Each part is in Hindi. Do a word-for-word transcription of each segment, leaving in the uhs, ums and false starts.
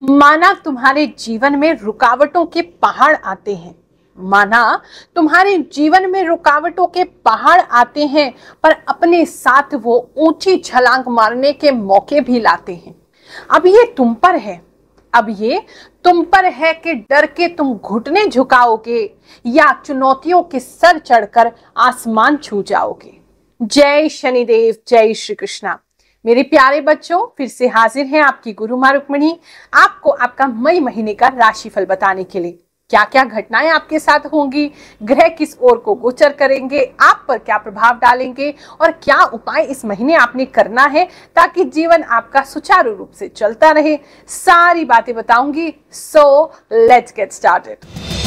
माना तुम्हारे जीवन में रुकावटों के पहाड़ आते हैं, माना तुम्हारे जीवन में रुकावटों के पहाड़ आते हैं, पर अपने साथ वो ऊंची छलांग मारने के मौके भी लाते हैं। अब ये तुम पर है, अब ये तुम पर है कि डर के तुम घुटने झुकाओगे या चुनौतियों के सर चढ़कर आसमान छू जाओगे। जय शनिदेव, जय श्री कृष्णा। मेरे प्यारे बच्चों, फिर से हाजिर हैं आपकी गुरु माँ रुक्मिणी आपको आपका मई महीने का राशिफल बताने के लिए। क्या क्या घटनाएं आपके साथ होंगी, ग्रह किस ओर को गोचर करेंगे, आप पर क्या प्रभाव डालेंगे और क्या उपाय इस महीने आपने करना है ताकि जीवन आपका सुचारू रूप से चलता रहे, सारी बातें बताऊंगी। So let's get started.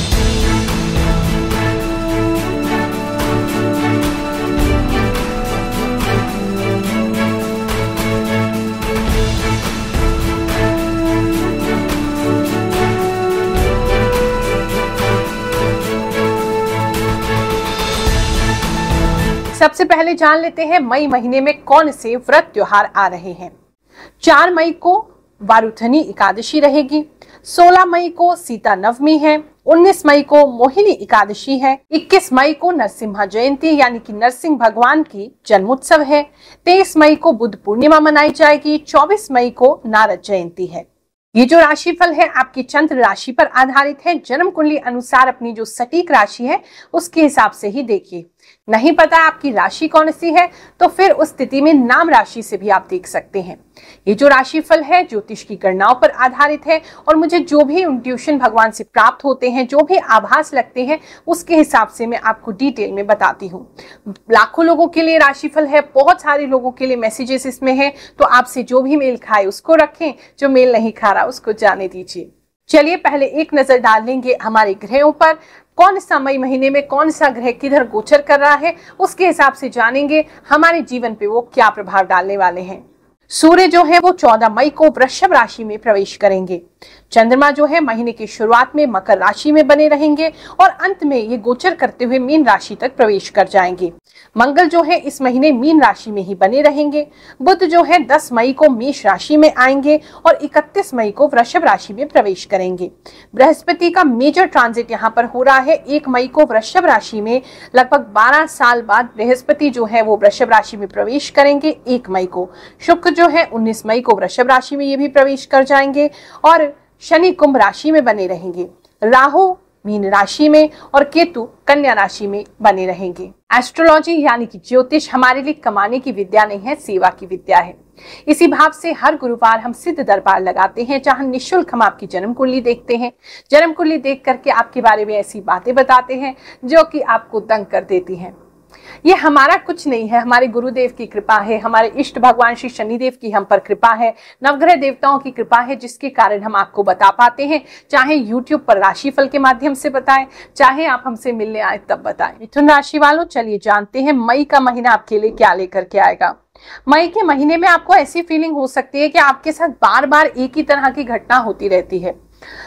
सबसे पहले जान लेते हैं मई महीने में कौन से व्रत त्योहार आ रहे हैं। चार मई को वारुथनी एकादशी रहेगी, सोलह मई को सीता नवमी है, उन्नीस मई को मोहिनी एकादशी है, इक्कीस मई को नरसिम्हा जयंती यानी कि नरसिंह भगवान की जन्मोत्सव है, तेईस मई को बुद्ध पूर्णिमा मनाई जाएगी, चौबीस मई को नारद जयंती है। ये जो राशिफल है आपकी चंद्र राशि पर आधारित है। जन्म कुंडली अनुसार अपनी जो सटीक राशि है उसके हिसाब से ही देखिए। नहीं पता आपकी राशि कौन सी है तो फिर उस स्थिति में नाम राशि से भी आप देख सकते हैं। ये जो राशिफल है ज्योतिष की गणनाओं पर आधारित है और मुझे जो भी इंट्यूशन भगवान से प्राप्त होते हैं, जो भी आभास लगते हैं, उसके हिसाब से मैं आपको डिटेल में बताती हूँ। लाखों लोगों के लिए राशिफल है, बहुत सारे लोगों के लिए मैसेजेस इसमें है, तो आपसे जो भी मेल खाए उसको रखें, जो मेल नहीं खा रहा उसको जाने दीजिए। चलिए पहले एक नजर डाल लेंगे हमारे ग्रहों पर। कौन सा मई महीने में कौन सा ग्रह किधर गोचर कर रहा है, उसके हिसाब से जानेंगे हमारे जीवन पे वो क्या प्रभाव डालने वाले हैं। सूर्य जो है वो चौदह मई को वृषभ राशि में प्रवेश करेंगे। चंद्रमा जो है महीने की शुरुआत में मकर राशि में बने रहेंगे और अंत में ये गोचर करते हुए मीन राशि तक प्रवेश कर जाएंगे। मंगल जो है इस महीने मीन राशि में ही बने रहेंगे। बुध जो है दस मई को मेष राशि में आएंगे और इकतीस मई को वृषभ राशि में प्रवेश करेंगे। बृहस्पति का मेजर ट्रांजिट यहाँ पर हो रहा है एक मई को वृषभ राशि में। लगभग बारह साल बाद बृहस्पति जो है वो वृषभ राशि में प्रवेश करेंगे एक मई को। शुक्र जो है उन्नीस मई को वृषभ राशि में ये भी प्रवेश कर जाएंगे और शनि कुंभ राशि में बने रहेंगे। राहु मीन राशि में और केतु कन्या राशि में बने रहेंगे। एस्ट्रोलॉजी यानी कि ज्योतिष हमारे लिए कमाने की विद्या नहीं है, सेवा की विद्या है। इसी भाव से हर गुरुवार हम सिद्ध दरबार लगाते हैं जहां निःशुल्क हम आपकी जन्म कुंडली देखते हैं। जन्म कुंडली देख करके आपके बारे में ऐसी बातें बताते हैं जो कि आपको दंग कर देती हैं। ये हमारा कुछ नहीं है, हमारे गुरुदेव की कृपा है, हमारे इष्ट भगवान श्री शनिदेव की हम पर कृपा है, नवग्रह देवताओं की कृपा है, जिसके कारण हम आपको बता पाते हैं। चाहे यूट्यूब पर राशिफल के माध्यम से बताएं, चाहे आप हमसे मिलने आए तब बताएं। मिथुन राशि वालों, चलिए जानते हैं मई का महीना आपके लिए क्या लेकर के आएगा। मई के महीने में आपको ऐसी फीलिंग हो सकती है कि आपके साथ बार बार एक ही तरह की घटना होती रहती है।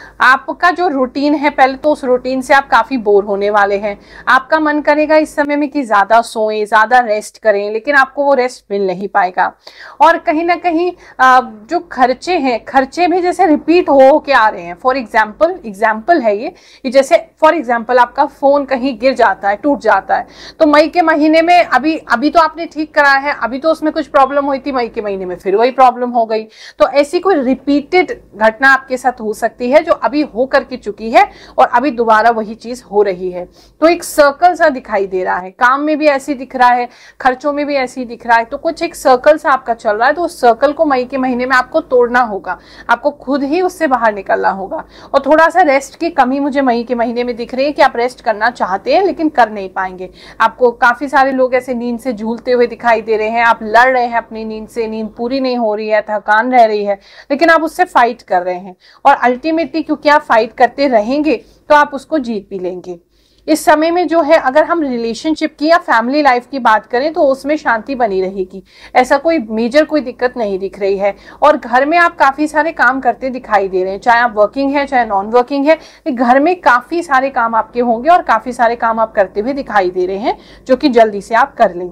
आपका जो रूटीन है, पहले तो उस रूटीन से आप काफी बोर होने वाले हैं। आपका मन करेगा इस समय में कि ज्यादा सोएं, ज्यादा रेस्ट करें, लेकिन आपको वो रेस्ट मिल नहीं पाएगा। और कहीं ना कहीं जो खर्चे हैं, खर्चे भी जैसे रिपीट हो के आ रहे हैं। फॉर एग्जाम्पल एग्जाम्पल है ये, जैसे फॉर एग्जाम्पल आपका फोन कहीं गिर जाता है, टूट जाता है, तो मई के महीने में अभी अभी तो आपने ठीक कराया है, अभी तो उसमें कुछ प्रॉब्लम हुई थी, मई के महीने में फिर वही प्रॉब्लम हो गई। तो ऐसी कोई रिपीटेड घटना आपके साथ हो सकती है जो अभी हो करके चुकी है और अभी दोबारा वही चीज हो रही है। तो एक सर्कल सा दिखाई दे रहा है, काम में भी ऐसी दिख रहा है, खर्चों में भी ऐसी दिख रहा है। तो कुछ एक सर्कल सा आपका चल रहा है, तो उस सर्कल को मई के महीने में आपको तोड़ना होगा, आपको खुद ही उससे बाहर निकलना होगा। और थोड़ा सा रेस्ट की कमी मुझे मई के महीने में दिख रही है कि आप रेस्ट करना चाहते हैं लेकिन कर नहीं पाएंगे। आपको काफी सारे लोग ऐसे नींद से झूलते हुए दिखाई दे रहे हैं, आप लड़ रहे हैं अपनी नींद से, नींद पूरी नहीं हो रही है, थकान रह रही है, लेकिन आप उससे फाइट कर रहे हैं और अल्टीमेटली क्योंकि आप फाइट करते रहेंगे तो आप उसको जीत भी लेंगे। इस समय में जो है अगर हम रिलेशनशिप की या फैमिली लाइफ की बात करें तो उसमें शांति बनी रहेगी, ऐसा कोई मेजर कोई दिक्कत नहीं दिख रही है। और घर में आप काफी सारे काम करते दिखाई दे रहे हैं, चाहे आप वर्किंग है चाहे नॉन वर्किंग है, घर में काफी सारे काम आपके होंगे और काफी सारे काम आप करते हुए दिखाई दे रहे हैं जो कि जल्दी से आप कर लेंगे।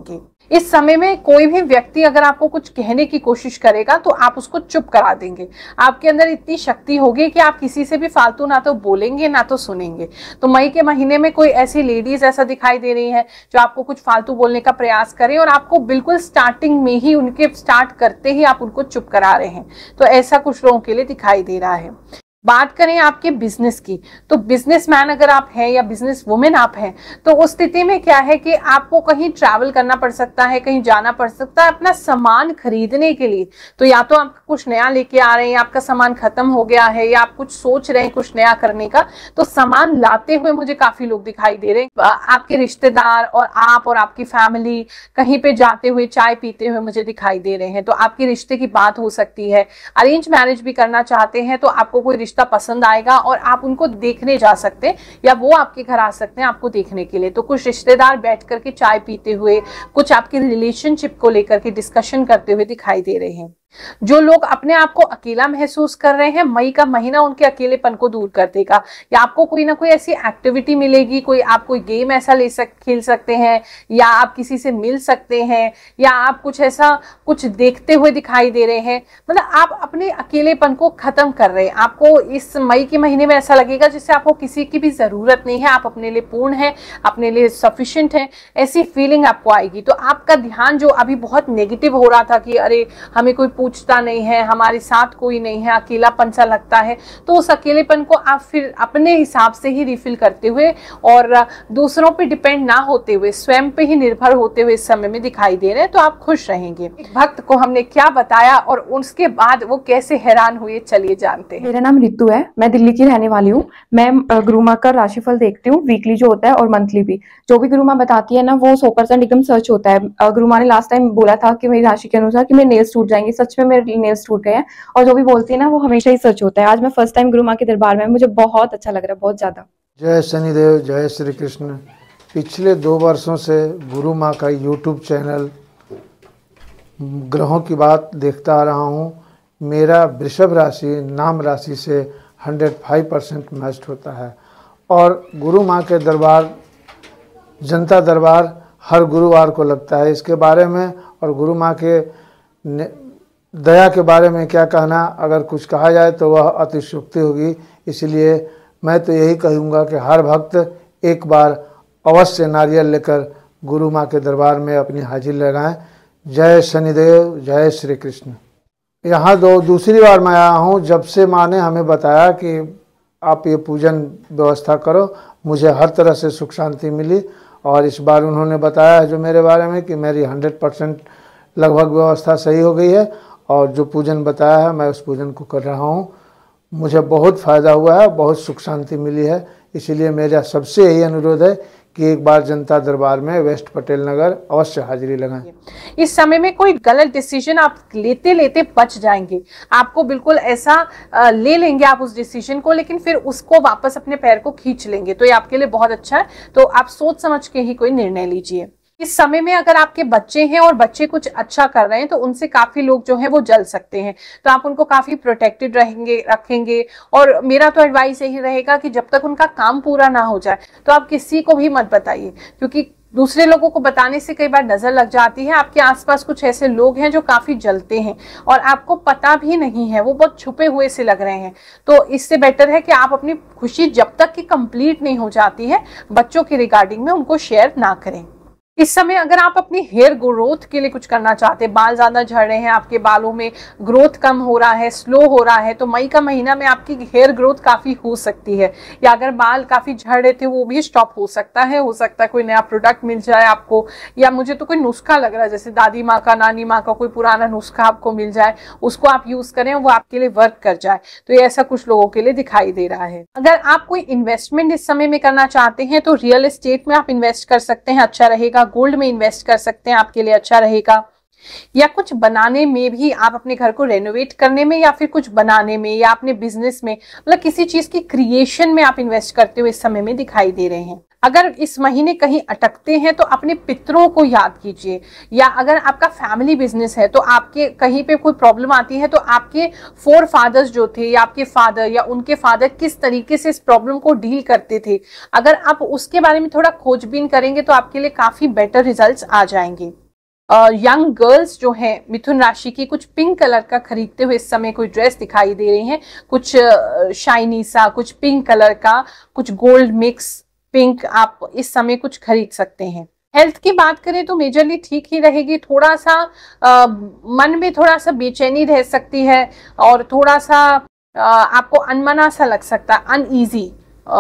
इस समय में कोई भी व्यक्ति अगर आपको कुछ कहने की कोशिश करेगा तो आप उसको चुप करा देंगे। आपके अंदर इतनी शक्ति होगी कि आप किसी से भी फालतू ना तो बोलेंगे ना तो सुनेंगे। तो मई के महीने में कोई ऐसी लेडीज ऐसा दिखाई दे रही है जो आपको कुछ फालतू बोलने का प्रयास करें और आपको बिल्कुल स्टार्टिंग में ही उनके स्टार्ट करते ही आप उनको चुप करा रहे हैं, तो ऐसा कुछ लोगों के लिए दिखाई दे रहा है। बात करें आपके बिजनेस की, तो बिजनेसमैन अगर आप हैं या बिजनेस वुमेन आप हैं, तो उस स्थिति में क्या है कि आपको कहीं ट्रैवल करना पड़ सकता है, कहीं जाना पड़ सकता है अपना सामान खरीदने के लिए। तो या तो आप कुछ नया लेके आ रहे हैं, आपका सामान खत्म हो गया है, या आप कुछ सोच रहे हैं कुछ नया करने का, तो सामान लाते हुए मुझे काफी लोग दिखाई दे रहे हैं। आपके रिश्तेदार और आप और आपकी फैमिली कहीं पे जाते हुए चाय पीते हुए मुझे दिखाई दे रहे हैं। तो आपके रिश्ते की बात हो सकती है। अरेंज मैरिज भी करना चाहते हैं तो आपको कोई रिश्ता पसंद आएगा और आप उनको देखने जा सकते हैं, या वो आपके घर आ सकते हैं आपको देखने के लिए। तो कुछ रिश्तेदार बैठ करके चाय पीते हुए कुछ आपके रिलेशनशिप को लेकर के डिस्कशन करते हुए दिखाई दे रहे हैं। जो लोग अपने आप को अकेला महसूस कर रहे हैं, मई का महीना उनके अकेलेपन को दूर कर देगा, या आपको कोई ना कोई ऐसी एक्टिविटी मिलेगी, कोई आप कोई गेम ऐसा ले सक खेल सकते हैं, या आप किसी से मिल सकते हैं, या आप कुछ ऐसा कुछ देखते हुए दिखाई दे रहे हैं। मतलब आप अपने अकेलेपन को खत्म कर रहे हैं। आपको इस मई के महीने में ऐसा लगेगा जिससे आपको किसी की भी जरूरत नहीं है, आप अपने लिए पूर्ण है, अपने लिए सफिशिएंट है, ऐसी फीलिंग आपको आएगी। तो आपका ध्यान जो अभी बहुत नेगेटिव हो रहा था कि अरे हमें कोई पूछता नहीं है, हमारे साथ कोई नहीं है, अकेलापन सा लगता है, तो उस अकेलेपन को आप फिर अपने हिसाब से ही रिफिल करते हुए और दूसरों पे डिपेंड ना होते हुए स्वयं पे ही निर्भर होते हुए इस समय में दिखाई दे रहे हैं। तो आप खुश रहेंगे। एक भक्त को हमने क्या बताया और उसके बाद वो कैसे हैरान हुए, चलिए जानते हैं। मेरा नाम रितु है, मैं दिल्ली की रहने वाली हूँ। मैं गुरु माँ का राशिफल देखती हूँ, वीकली जो होता है और मंथली भी। जो भी गुरु माँ बताती है ना वो सौ परसेंट एकदम सच होता है। गुरु माँ ने लास्ट टाइम बोला था कि मेरी राशि के अनुसार कि मेरे नेल्स टूट जाएंगे, सच में मेरे नेल्स टूट गए हैं, और जो भी बोलती है ना वो हमेशा ही सच होता है। आज मैं फर्स्ट टाइम गुरु माँ के दरबार में, मुझे बहुत अच्छा लग रहा है, बहुत ज्यादा। जय शनिदेव, जय श्री कृष्ण। पिछले दो वर्षों से गुरु माँ का यूट्यूब चैनल ग्रहों की बात देखता आ रहा हूँ। मेरा वृषभ राशि नाम राशि से एक सौ पाँच परसेंट मैच होता है, और गुरु माँ के दरबार, जनता दरबार हर गुरुवार को लगता है। इसके बारे में और गुरु माँ के दया के बारे में क्या कहना, अगर कुछ कहा जाए तो वह अतिशयोक्ति होगी। इसलिए मैं तो यही कहूँगा कि हर भक्त एक बार अवश्य नारियल लेकर गुरु माँ के दरबार में अपनी हाजिरी लगाएं। जय शनिदेव, जय श्री कृष्ण। यहाँ दो दूसरी बार मैं आया हूँ जब से माँ ने हमें बताया कि आप ये पूजन व्यवस्था करो, मुझे हर तरह से सुख शांति मिली। और इस बार उन्होंने बताया है जो मेरे बारे में कि मेरी हंड्रेड परसेंट लगभग व्यवस्था सही हो गई है, और जो पूजन बताया है मैं उस पूजन को कर रहा हूँ। मुझे बहुत फ़ायदा हुआ है, बहुत सुख शांति मिली है। इसीलिए मेरा सबसे यही अनुरोध है कि एक बार जनता दरबार में वेस्ट पटेल नगर अवश्य हाजिरी लगाएं। इस समय में कोई गलत डिसीजन आप लेते लेते बच जाएंगे। आपको बिल्कुल ऐसा ले लेंगे आप उस डिसीजन को, लेकिन फिर उसको वापस अपने पैर को खींच लेंगे। तो ये आपके लिए बहुत अच्छा है। तो आप सोच समझ के ही कोई निर्णय लीजिए। इस समय में अगर आपके बच्चे हैं और बच्चे कुछ अच्छा कर रहे हैं तो उनसे काफी लोग जो है वो जल सकते हैं, तो आप उनको काफी प्रोटेक्टेड रहेंगे रखेंगे। और मेरा तो एडवाइस यही रहेगा कि जब तक उनका काम पूरा ना हो जाए तो आप किसी को भी मत बताइए, क्योंकि दूसरे लोगों को बताने से कई बार नजर लग जाती है। आपके आसपास कुछ ऐसे लोग हैं जो काफी जलते हैं और आपको पता भी नहीं है, वो बहुत छुपे हुए से लग रहे हैं। तो इससे बेटर है कि आप अपनी खुशी जब तक कि कंप्लीट नहीं हो जाती है बच्चों के रिगार्डिंग में उनको शेयर ना करें। इस समय अगर आप अपनी हेयर ग्रोथ के लिए कुछ करना चाहते हैं, बाल ज्यादा झड़ रहे हैं, आपके बालों में ग्रोथ कम हो रहा है, स्लो हो रहा है, तो मई का महीना में आपकी हेयर ग्रोथ काफी हो सकती है। या अगर बाल काफी झड़ रहे थे वो भी स्टॉप हो सकता है। हो सकता है कोई नया प्रोडक्ट मिल जाए आपको, या मुझे तो कोई नुस्खा लग रहा है जैसे दादी माँ का, नानी माँ का कोई पुराना नुस्खा आपको मिल जाए, उसको आप यूज करें, वो आपके लिए वर्क कर जाए। तो ये ऐसा कुछ लोगों के लिए दिखाई दे रहा है। अगर आप कोई इन्वेस्टमेंट इस समय में करना चाहते हैं तो रियल एस्टेट में आप इन्वेस्ट कर सकते हैं, अच्छा रहेगा। गोल्ड में इन्वेस्ट कर सकते हैं, आपके लिए अच्छा रहेगा। या कुछ बनाने में भी, आप अपने घर को रेनोवेट करने में या फिर कुछ बनाने में या अपने बिजनेस में, मतलब किसी चीज की क्रिएशन में आप इन्वेस्ट करते हुए इस समय में दिखाई दे रहे हैं। अगर इस महीने कहीं अटकते हैं तो अपने पितरों को याद कीजिए, या अगर आपका फैमिली बिजनेस है तो आपके कहीं पे कोई प्रॉब्लम आती है तो आपके फोर फादर्स जो थे या आपके फादर या उनके फादर किस तरीके से इस प्रॉब्लम को डील करते थे, अगर आप उसके बारे में थोड़ा खोजबीन करेंगे तो आपके लिए काफी बेटर रिजल्ट्स आ जाएंगे। यंग गर्ल्स जो हैं मिथुन राशि की, कुछ पिंक कलर का खरीदते हुए इस समय कोई ड्रेस दिखाई दे रही हैं, कुछ शाइनी सा, कुछ पिंक कलर का, कुछ गोल्ड मिक्स पिंक आप इस समय कुछ खरीद सकते हैं। हेल्थ की बात करें तो मेजरली ठीक ही रहेगी। थोड़ा सा आ, मन में थोड़ा सा बेचैनी रह सकती है और थोड़ा सा आ, आपको अनमना सा लग सकता है, अनईजी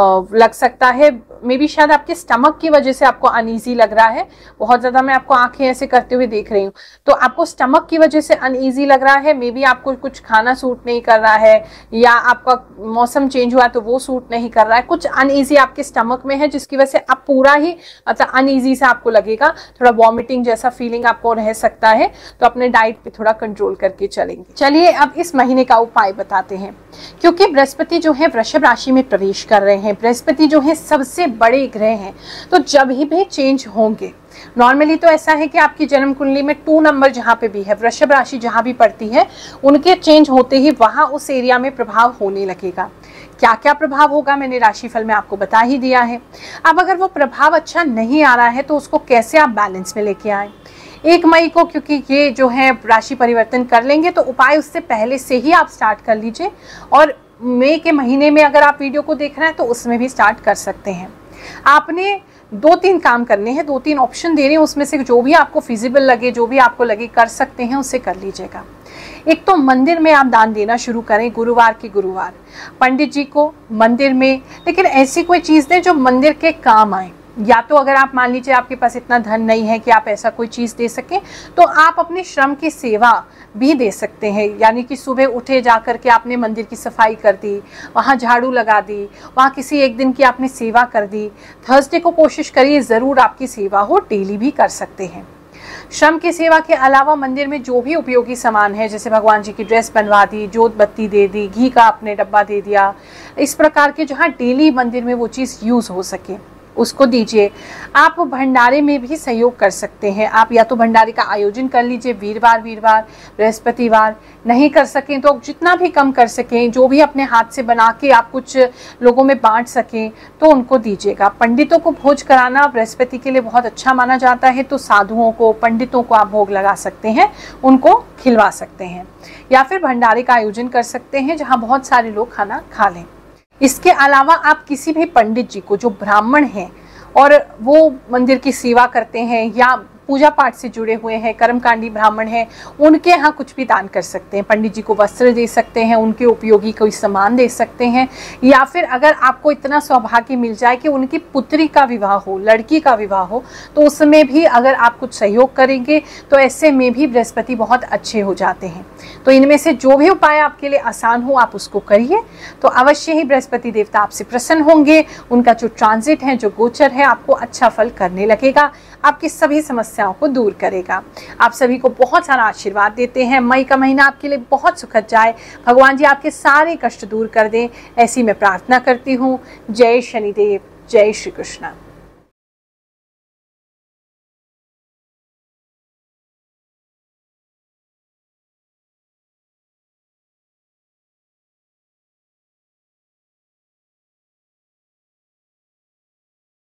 लग सकता है। मे बी शायद आपके स्टमक की वजह से आपको अनईजी लग रहा है। बहुत ज्यादा मैं आपको आंखें ऐसे करते हुए देख रही हूँ, तो आपको स्टमक की वजह से अनईजी लग रहा है। मे बी आपको कुछ खाना सूट नहीं कर रहा है, या आपका मौसम चेंज हुआ तो वो सूट नहीं कर रहा है, कुछ अनईजी आपके स्टमक में है, जिसकी वजह से आप पूरा ही मतलब अनईजी से आपको लगेगा, थोड़ा वॉमिटिंग जैसा फीलिंग आपको रह सकता है। तो अपने डाइट पे थोड़ा कंट्रोल करके चलेंगे। चलिए अब इस महीने का उपाय बताते हैं। क्योंकि बृहस्पति जो है वृषभ राशि में प्रवेश कर रहे हैं, बृहस्पति जो है सबसे बड़े ग्रह हैं, तो जब ही भी चेंज होंगे, नॉर्मली तो ऐसा है कि आपकी जन्म कुंडली में टू नंबर जहां पे भी है, वृषभ राशि जहां भी पड़ती है, उनके चेंज होते ही वहां उस एरिया में प्रभाव होने लगेगा। क्या क्या प्रभाव होगा मैंने राशिफल में आपको बता ही दिया है। अब अगर वो प्रभाव अच्छा नहीं आ रहा है तो उसको कैसे आप बैलेंस में लेके आए। एक मई को क्योंकि ये जो है राशि परिवर्तन कर लेंगे, तो उपाय उससे पहले से ही आप स्टार्ट कर लीजिए, और मई के महीने में अगर आप वीडियो को देख रहे हैं तो उसमें भी स्टार्ट कर सकते हैं। आपने दो तीन काम करने हैं, दो तीन ऑप्शन दे रहे हैं, उसमें से जो भी आपको फिजिबल लगे, जो भी आपको लगे कर सकते हैं, उसे कर लीजिएगा। एक तो मंदिर में आप दान देना शुरू करें, गुरुवार के गुरुवार पंडित जी को मंदिर में, लेकिन ऐसी कोई चीज़ दें जो मंदिर के काम आए। या तो अगर आप मान लीजिए आपके पास इतना धन नहीं है कि आप ऐसा कोई चीज़ दे सकें, तो आप अपने श्रम की सेवा भी दे सकते हैं। यानी कि सुबह उठे जा कर के आपने मंदिर की सफाई कर दी, वहाँ झाड़ू लगा दी, वहाँ किसी एक दिन की आपने सेवा कर दी। थर्सडे को कोशिश करिए ज़रूर आपकी सेवा हो, डेली भी कर सकते हैं। श्रम की सेवा के अलावा मंदिर में जो भी उपयोगी सामान है, जैसे भगवान जी की ड्रेस बनवा दी, जोत बत्ती दे दी, घी का आपने डब्बा दे दिया, इस प्रकार के जहाँ डेली मंदिर में वो चीज़ यूज़ हो सके उसको दीजिए। आप भंडारे में भी सहयोग कर सकते हैं। आप या तो भंडारे का आयोजन कर लीजिए वीरवार वीरवार बृहस्पतिवार, नहीं कर सकें तो जितना भी कम कर सकें, जो भी अपने हाथ से बना के आप कुछ लोगों में बांट सकें तो उनको दीजिएगा। पंडितों को भोज कराना बृहस्पति के लिए बहुत अच्छा माना जाता है, तो साधुओं को, पंडितों को आप भोग लगा सकते हैं, उनको खिलवा सकते हैं, या फिर भंडारे का आयोजन कर सकते हैं जहाँ बहुत सारे लोग खाना खा लें। इसके अलावा आप किसी भी पंडित जी को जो ब्राह्मण हैं और वो मंदिर की सेवा करते हैं या पूजा पाठ से जुड़े हुए हैं, कर्मकांडी ब्राह्मण हैं, उनके यहाँ कुछ भी दान कर सकते हैं। पंडित जी को वस्त्र दे सकते हैं, उनके उपयोगी कोई सामान दे सकते हैं, या फिर अगर आपको इतना सौभाग्य मिल जाए कि उनकी पुत्री का विवाह हो, लड़की का विवाह हो, तो उसमें भी अगर आप कुछ सहयोग करेंगे तो ऐसे में भी बृहस्पति बहुत अच्छे हो जाते हैं। तो इनमें से जो भी उपाय आपके लिए आसान हो आप उसको करिए, तो अवश्य ही बृहस्पति देवता आपसे प्रसन्न होंगे। उनका जो ट्रांजिट है, जो गोचर है, आपको अच्छा फल करने लगेगा, आपकी सभी समस्याओं को दूर करेगा। आप सभी को बहुत सारा आशीर्वाद देते हैं। मई का महीना आपके लिए बहुत सुखद जाए, भगवान जी आपके सारे कष्ट दूर कर दें, ऐसी मैं प्रार्थना करती हूँ। जय शनिदेव, जय श्री कृष्ण।